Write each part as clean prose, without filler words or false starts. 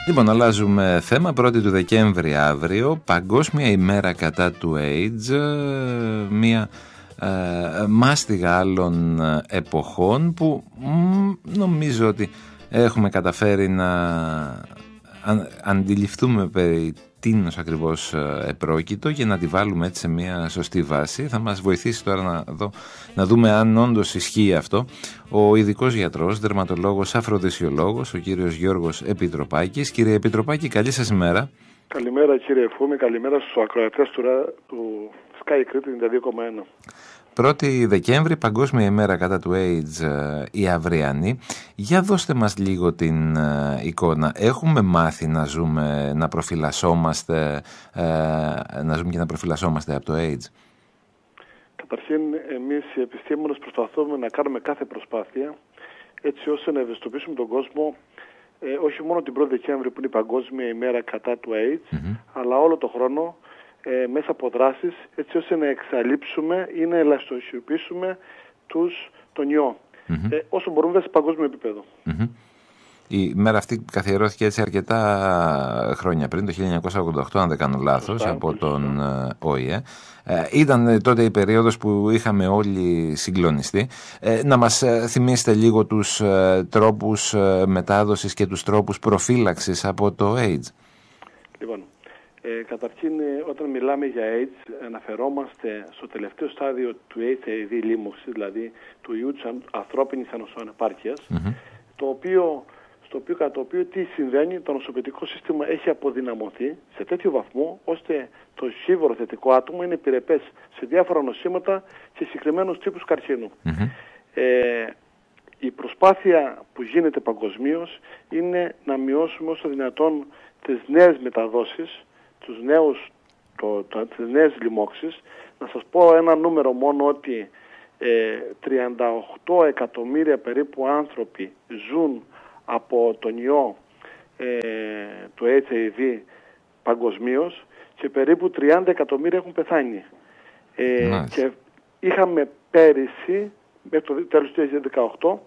Λοιπόν, αλλάζουμε θέμα. 1η του Δεκέμβρη αύριο, Παγκόσμια ημέρα κατά του AIDS, μια μάστιγα άλλων εποχών που νομίζω ότι έχουμε καταφέρει να αντιληφθούμε περί τίνος ακριβώς επρόκειτο και να τη βάλουμε έτσι σε μια σωστή βάση. Θα μας βοηθήσει τώρα να δούμε αν όντως ισχύει αυτό ο ειδικός γιατρός, δερματολόγος, αφροδισιολόγος, ο κύριος Γιώργος Επιτροπάκης. Κύριε Επιτροπάκη, καλή σας ημέρα. Καλημέρα κύριε Φούμη, καλημέρα στους ακροατές του Sky Crete 92,1. 1η Δεκέμβρη, Παγκόσμια ημέρα κατά του AIDS, η αυριανή. Για δώστε μας λίγο την εικόνα. Έχουμε μάθει να ζούμε, να προφυλασσόμαστε, και να προφυλασσόμαστε από το AIDS? Καταρχήν, εμείς οι επιστήμονες προσπαθούμε να κάνουμε κάθε προσπάθεια έτσι ώστε να ευαισθητοποιήσουμε τον κόσμο όχι μόνο την 1η Δεκέμβρη που είναι η Παγκόσμια ημέρα κατά του AIDS, αλλά όλο το χρόνο μέσα από δράσεις έτσι ώστε να εξαλείψουμε ή να ελαστικοποιήσουμε τον ιό όσο μπορούμε σε παγκόσμιο επίπεδο. Η μέρα αυτή καθιερώθηκε έτσι αρκετά χρόνια πριν, το 1988 αν δεν κάνω λάθος, από τον ΟΗΕ. Ήταν τότε η περίοδος που είχαμε όλοι συγκλονιστεί. Να μας θυμίσετε λίγο τους τρόπους μετάδοσης και τους τρόπους προφύλαξης από το AIDS? Λοιπόν, καταρχήν όταν μιλάμε για AIDS αναφερόμαστε στο τελευταίο στάδιο του HIV λίμωξης, δηλαδή του ιού της ανθρώπινης ανοσοανεπάρκειας, κατά το οποίο τι συμβαίνει, το νοσοποιητικό σύστημα έχει αποδυναμωθεί σε τέτοιο βαθμό ώστε το σίβορο θετικό άτομο είναι επιρρεπές σε διάφορα νοσήματα και συγκεκριμένους τύπους καρκίνου. Η προσπάθεια που γίνεται παγκοσμίως είναι να μειώσουμε όσο δυνατόν τις νέες μεταδόσεις, τις νέες λοιμώξεις. Να σας πω ένα νούμερο μόνο, ότι 38 εκατομμύρια περίπου άνθρωποι ζουν από τον ιό του HIV παγκοσμίως και περίπου 30 εκατομμύρια έχουν πεθάνει. Και είχαμε πέρυσι, μέχρι το τέλος του 2018,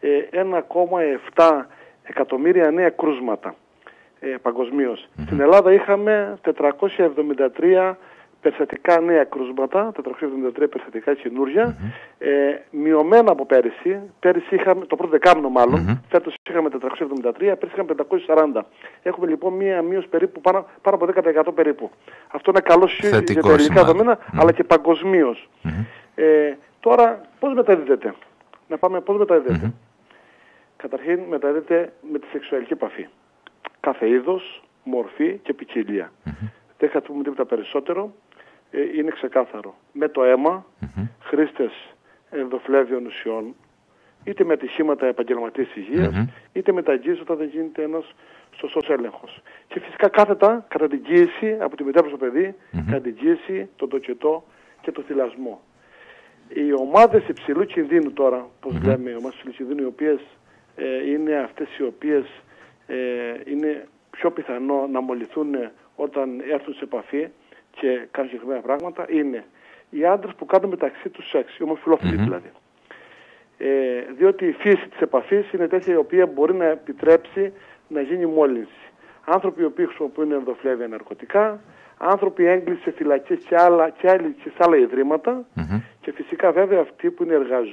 1,7 εκατομμύρια νέα κρούσματα παγκοσμίως. Στην Ελλάδα είχαμε 473 περιστατικά νέα κρούσματα, 473 περιστατικά καινούργια, μειωμένα από πέρυσι. Πέρυσι είχαμε, το πρώτο δεκάμηνο μάλλον, φέτος είχαμε 473, πέρυσι είχαμε 540. Έχουμε λοιπόν μία μείωση περίπου πάνω από 10% περίπου. Αυτό είναι καλό για τα ελληνικά δεδομένα, αλλά και παγκοσμίως. Τώρα, πώς μεταδίδεται? Να πάμε πώς μεταδίδεται. Καταρχήν μεταδίδεται με τη σεξουαλική επαφή. Κάθε είδος, μορφή και ποικιλία. Δεν θα πούμε τίποτα περισσότερο, είναι ξεκάθαρο. Με το αίμα, χρήστες ενδοφλέβιων ουσιών, είτε με ατυχήματα επαγγελματίας υγείας, είτε με τα εγγύηση όταν δεν γίνεται ένας σωστός έλεγχος. Και φυσικά κάθετα, κατά την κοίηση, από τη μητέρα στο παιδί, κατά την κοίηση, τον τοκετό και το θυλασμό. Οι ομάδες υψηλού κινδύνου τώρα, πώς λέμε, οι ομάδες υψηλού κινδύνου, οι οποίες είναι αυτές οι οποίες είναι πιο πιθανό να μολυθούν όταν έρθουν σε επαφή και κάνουν συγκεκριμένα πράγματα, είναι οι άντρες που κάνουν μεταξύ τους σεξ, οι ομοφυλόφιλοι δηλαδή. Διότι η φύση της επαφής είναι τέτοια η οποία μπορεί να επιτρέψει να γίνει μόλυνση. Άνθρωποι οι οποίοι χρησιμοποιούν ενδοφλέβια ναρκωτικά, άνθρωποι έγκλειστοι σε φυλακές και άλλοι και σε άλλα ιδρύματα, και φυσικά βέβαια αυτοί που είναι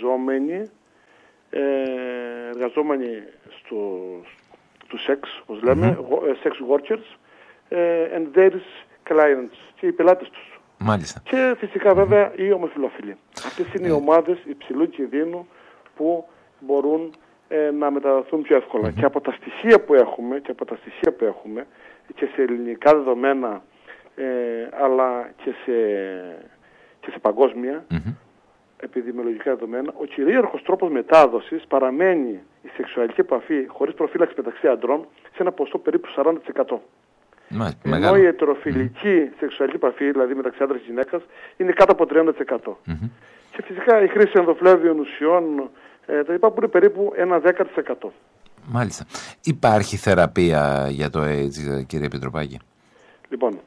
εργαζόμενοι του σεξ, όπως λέμε, sex workers, and their clients, και οι πελάτες τους. Μάλιστα. Και φυσικά βέβαια οι ομοφυλόφιλοι. Αυτές είναι οι ομάδες υψηλού κινδύνου που μπορούν να μεταδοθούν πιο εύκολα. Και από τα στοιχεία που έχουμε, και σε ελληνικά δεδομένα, αλλά και σε παγκόσμια επιδημιολογικά δεδομένα, ο κυρίαρχος τρόπος μετάδοσης παραμένει η σεξουαλική επαφή χωρίς προφύλαξη μεταξύ αντρών σε ένα ποσοστό περίπου 40%. Ενώ η ετεροφιλική σεξουαλική επαφή, δηλαδή μεταξύ άντρας και γυναίκας, είναι κάτω από 30%. Και φυσικά η χρήση ενδοφλέβιων ουσιών, τα λοιπά, που είναι περίπου ένα 10%. Μάλιστα. Υπάρχει θεραπεία για το AIDS, κύριε Επιτροπάκη? Λοιπόν,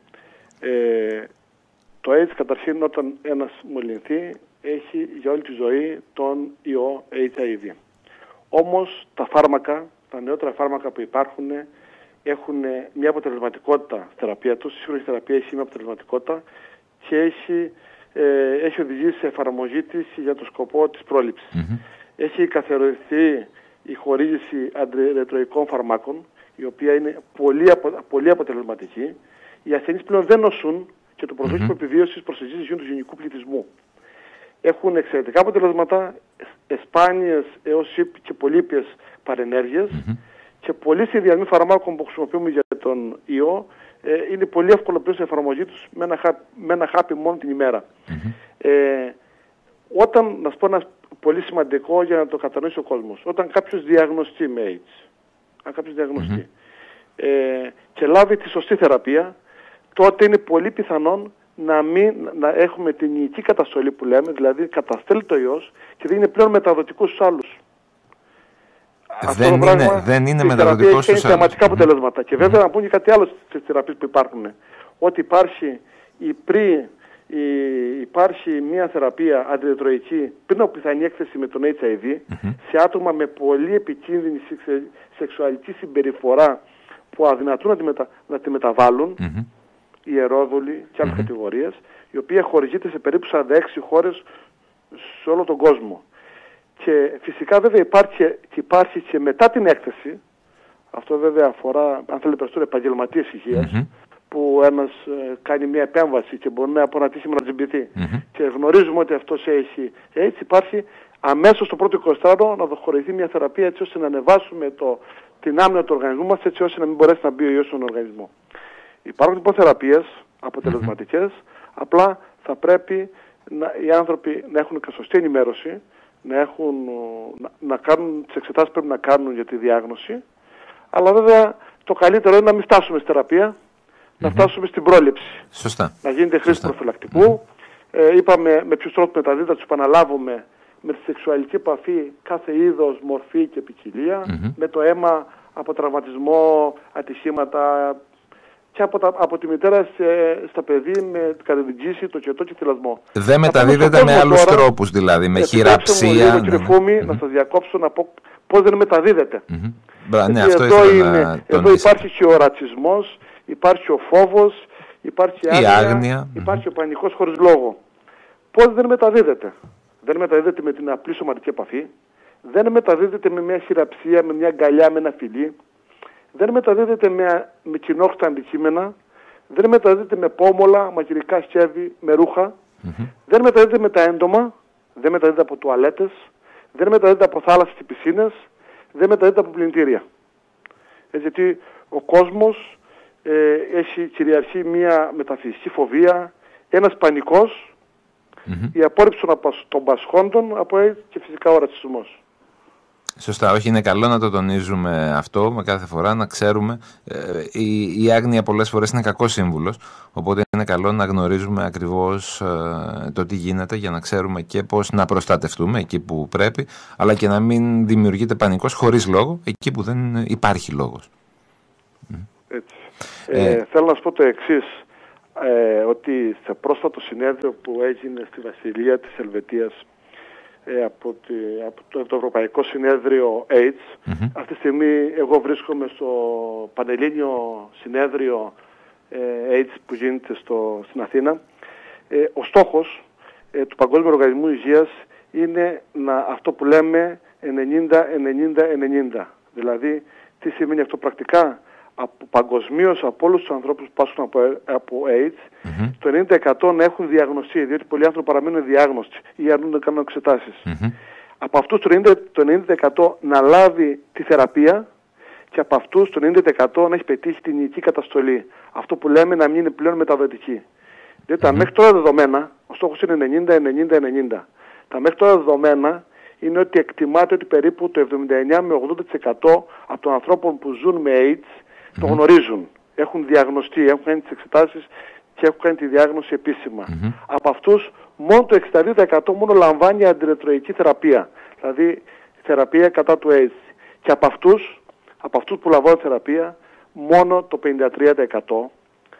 το AIDS καταρχήν όταν ένας μολυνθεί έχει για όλη τη ζωή τον ιό HIV. Όμως τα νεότερα φάρμακα που υπάρχουν έχουν μια αποτελεσματικότητα στη θεραπεία τους. Η σύγχρονη θεραπεία έχει μια αποτελεσματικότητα και έχει οδηγήσει σε εφαρμογή της για το σκοπό της πρόληψης. Έχει καθιερωθεί η χορήγηση αντιρετροϊκών φαρμάκων, η οποία είναι πολύ αποτελεσματική. Οι ασθενείς πλέον δεν νοσούν και το προσδόκιμο επιβίωσης προσεγγίζει του γενικού πληθυσμού. Έχουν εξαιρετικά αποτελέσματα, σπάνιες έως και πολύπιες παρενέργειες και πολλοί συνδυασμοί φαρμάκων που χρησιμοποιούμε για τον ιό είναι πολύ εύκολο πλέον σε εφαρμογή τους με ένα χάπι μόνο την ημέρα. Όταν, να σου πω ένα πολύ σημαντικό για να το κατανοήσει ο κόσμος, όταν κάποιος διαγνωστεί με AIDS, και λάβει τη σωστή θεραπεία, τότε είναι πολύ πιθανόν να έχουμε την ιική καταστολή που λέμε, δηλαδή καταστέλει το ιός και δεν είναι πλέον μεταδοτικός στους άλλους. Δεν είναι μεταδοτικός στους άλλους. Έχει θεαματικά αποτελέσματα. Και βέβαια να πούμε και κάτι άλλο στις θεραπείες που υπάρχουν. Ότι υπάρχει μια θεραπεία αντιρετροϊκή πριν από πιθανή έκθεση με τον HIV σε άτομα με πολύ επικίνδυνη σεξουαλική συμπεριφορά που αδυνατούν να τη μεταβάλουν, οι ιερόδουλοι και άλλες κατηγορίες, η οποία χορηγείται σε περίπου 46 χώρες σε όλο τον κόσμο. Και φυσικά βέβαια υπάρχει και μετά την έκθεση, αυτό βέβαια αφορά, αν θέλετε περισσότερο, επαγγελματίες υγείας, που ένας κάνει μια επέμβαση και μπορεί να απονατήσει με να τζιμπηθεί. Και γνωρίζουμε ότι αυτός έχει. Έτσι υπάρχει αμέσως στο πρώτο 24ωρο να χορηγηθεί μια θεραπεία έτσι ώστε να ανεβάσουμε την άμυνα του οργανισμού μας, έτσι ώστε να μην μπορέσει να μπει ο ιός στον οργανισμό. Υπάρχουν λοιπόν θεραπείες αποτελεσματικές, απλά θα πρέπει οι άνθρωποι να έχουν και σωστή ενημέρωση, να κάνουν τις εξετάσεις που πρέπει να κάνουν για τη διάγνωση, αλλά βέβαια το καλύτερο είναι να μην φτάσουμε στη θεραπεία, να φτάσουμε στην πρόληψη. Σωστά. Να γίνεται χρήση προφυλακτικού. Είπαμε με ποιους τρόπους μεταδίδεται, τους επαναλάβουμε, με τη σεξουαλική επαφή, κάθε είδος, μορφή και ποικιλία, με το αίμα από τραυματισμό, ατυχήματα και από τη μητέρα στα παιδί με κατά την κύση, το κετό και θυλασμό. Δεν μεταδίδεται με άλλους τρόπους δηλαδή, με χειραψία. Κύριε Φούμη, να σας διακόψω να πω πώς δεν μεταδίδεται. Ναι, αυτό εδώ υπάρχει και ο ρατσισμός, υπάρχει ο φόβος, υπάρχει η άγνοια, υπάρχει ο πανικός χωρίς λόγο. Πώς δεν μεταδίδεται? Δεν μεταδίδεται με την απλή σωματική επαφή, δεν μεταδίδεται με μια χειραψία, με μια αγκαλιά, με ένα φιλί, δεν μεταδίδεται με κοινόχρηστα αντικείμενα, δεν μεταδίδεται με πόμολα, μαγειρικά σκεύη, με ρούχα, δεν μεταδίδεται με τα έντομα, δεν μεταδίδεται από τουαλέτες, δεν μεταδίδεται από θάλασσες και πισίνες, δεν μεταδίδεται από πλυντήρια. Γιατί ο κόσμος έχει κυριαρχεί μια μεταφυσική φοβία, ένας πανικός, η απόρριψη των πασχόντων από AIDS και φυσικά ο ρατσισμός. Σωστά, όχι, είναι καλό να το τονίζουμε αυτό με κάθε φορά, να ξέρουμε. Η άγνοια πολλές φορές είναι κακός σύμβουλος, οπότε είναι καλό να γνωρίζουμε ακριβώς το τι γίνεται για να ξέρουμε και πώς να προστατευτούμε εκεί που πρέπει, αλλά και να μην δημιουργείται πανικός χωρίς λόγο, εκεί που δεν υπάρχει λόγος. Έτσι. Θέλω να σου πω το εξής, ότι σε πρόσφατο συνέδριο που έγινε στη Βασιλεία της Ελβετίας από το Ευρωπαϊκό Συνέδριο AIDS, αυτή τη στιγμή εγώ βρίσκομαι στο Πανελλήνιο Συνέδριο AIDS που γίνεται στην Αθήνα. Ο στόχος του Παγκόσμιου Οργανισμού Υγείας είναι αυτό που λέμε 90-90-90. Δηλαδή, τι σημαίνει αυτό πρακτικά? Παγκοσμίως από όλους τους ανθρώπους που πάσχουν από AIDS, το 90% να έχουν διαγνωστεί, διότι πολλοί άνθρωποι παραμένουν διάγνωστοι ή αρνούνται να κάνουν εξετάσεις. Από αυτούς το 90% να λάβει τη θεραπεία και από αυτούς το 90% να έχει πετύχει την ιική καταστολή. Αυτό που λέμε να μην είναι πλέον μεταδοτική. Διότι τα μέχρι τώρα δεδομένα, ο στόχος είναι 90-90-90. Τα μέχρι τώρα δεδομένα είναι ότι εκτιμάται ότι περίπου το 79 με 80% από των ανθρώπων που ζουν με AIDS το γνωρίζουν. Έχουν διαγνωστεί, έχουν κάνει τις εξετάσεις και έχουν κάνει τη διάγνωση επίσημα. Από αυτούς μόνο το 62% μόνο λαμβάνει αντιρετροϊκή θεραπεία. Δηλαδή θεραπεία κατά του AIDS. Και από αυτούς που λαμβάνουν θεραπεία μόνο το 53%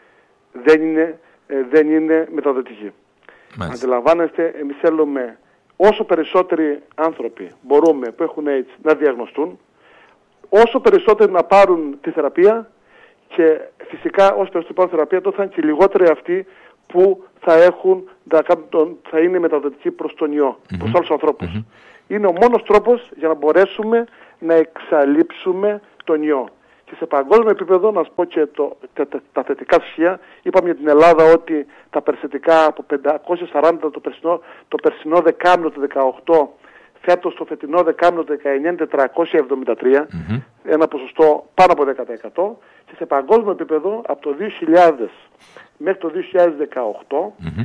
δεν είναι μεταδοτική. Αντιλαμβάνεστε, εμείς θέλουμε όσο περισσότεροι άνθρωποι μπορούμε που έχουν AIDS να διαγνωστούν, όσο περισσότεροι να πάρουν τη θεραπεία Και φυσικά ως περισσότερη θεραπεία τότε θα είναι και λιγότεροι αυτοί που θα είναι μεταδοτικοί προς τον ιό, προς άλλους ανθρώπους. Είναι ο μόνος τρόπος για να μπορέσουμε να εξαλείψουμε τον ιό. Και σε παγκόσμιο επίπεδο, να σας πω και τα θετικά στοιχεία, είπαμε για την Ελλάδα ότι τα περιστατικά από 540 το περσινό δεκάμηνο του 18, φέτος το φετινό δεκάμηνο του 19 είναι 473, ένα ποσοστό πάνω από 10%, και σε παγκόσμιο επίπεδο από το 2000 μέχρι το 2018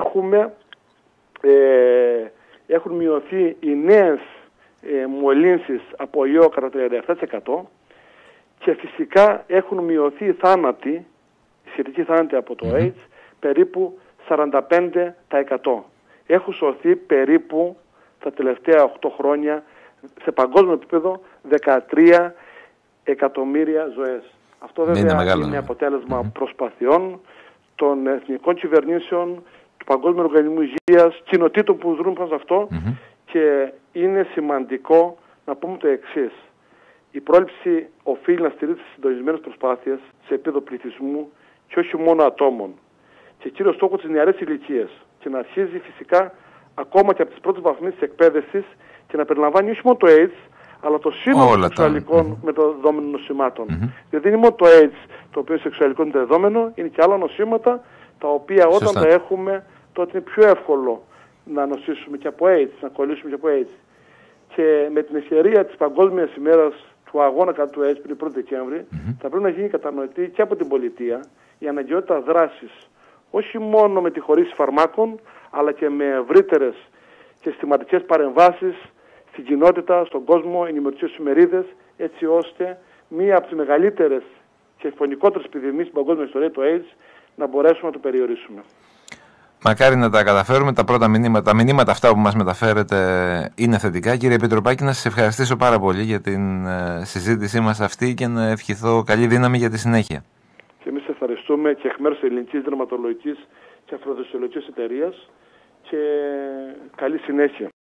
έχουν μειωθεί οι νέες μολύνσεις από ιό κατά 37%, και φυσικά έχουν μειωθεί οι θάνατοι, οι σχετικοί θάνατοι από το AIDS, περίπου 45%. Έχουν σωθεί περίπου τα τελευταία 8 χρόνια σε παγκόσμιο επίπεδο 13 εκατομμύρια ζωές. Αυτό βέβαια είναι αποτέλεσμα προσπαθειών των εθνικών κυβερνήσεων, του Παγκόσμιου Οργανισμού Υγείας, κοινοτήτων που δρούν πάνω σε αυτό, και είναι σημαντικό να πούμε το εξής. Η πρόληψη οφείλει να στηρίζει στις συντονισμένες προσπάθειες σε επίπεδο πληθυσμού και όχι μόνο ατόμων. Και κύριο στόχο της νεαρές ηλικίας, και να αρχίζει φυσικά ακόμα και από τις πρώτες βαθμίδες της εκπαίδευσης, και να περιλαμβάνει όχι μόνο το AIDS, αλλά το σύνολο των σεξουαλικών μεταδεδομένων νοσημάτων. Γιατί δεν είναι μόνο το AIDS το οποίο είναι σεξουαλικό μεταδεδομένο, είναι και άλλα νοσήματα τα οποία όταν τα έχουμε τότε είναι πιο εύκολο να νοσήσουμε και από AIDS, να κολλήσουμε και από AIDS. Και με την ευκαιρία της Παγκόσμιας ημέρας του αγώνα κατά του AIDS πριν 1 Δεκέμβρη, θα πρέπει να γίνει κατανοητή και από την πολιτεία η αναγκαιότητα δράσης, όχι μόνο με τη χορήγηση φαρμάκων, αλλά και με ευρύτερες και συστηματικές παρεμβάσεις στην κοινότητα, στον κόσμο, ενημερωτικές εφημερίδες, έτσι ώστε μία από τις μεγαλύτερες και φωνικότερες επιδημίες στην παγκόσμια ιστορία, το AIDS, να μπορέσουμε να το περιορίσουμε. Μακάρι να τα καταφέρουμε. Τα πρώτα μηνύματα αυτά που μας μεταφέρετε είναι θετικά. Κύριε Πιτροπάκη, να σας ευχαριστήσω πάρα πολύ για την συζήτησή μας αυτή και να ευχηθώ καλή δύναμη για τη συνέχεια. Και εμείς ευχαριστούμε και εκ μέρους της Ελληνικής Δερματολογικής και Αφροδοσιολογικής Εταιρείας, και καλή συνέχεια.